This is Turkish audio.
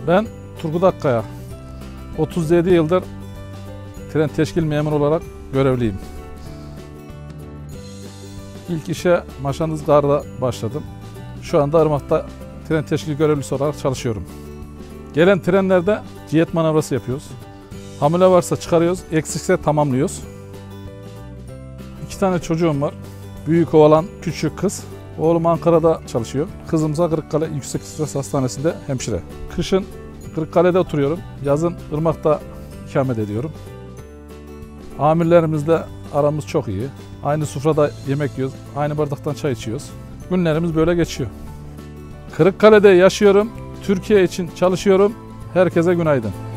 Ben Turgut Akkaya. 37 yıldır tren teşkil memuru olarak görevliyim. İlk işe Maşanızgar'da başladım. Şu anda Irmak'ta tren teşkil görevlisi olarak çalışıyorum. Gelen trenlerde ciyet manevrası yapıyoruz. Hamile varsa çıkarıyoruz, eksikse tamamlıyoruz. 2 tane çocuğum var. Büyük oğlan, küçük kız. Oğlum Ankara'da çalışıyor. Kızımsa Kırıkkale Yüksek Stres Hastanesi'nde hemşire. Kışın Kırıkkale'de oturuyorum. Yazın Irmak'ta ikamet ediyorum. Amirlerimizle aramız çok iyi. Aynı sofrada yemek yiyoruz, aynı bardaktan çay içiyoruz. Günlerimiz böyle geçiyor. Kırıkkale'de yaşıyorum, Türkiye için çalışıyorum. Herkese günaydın.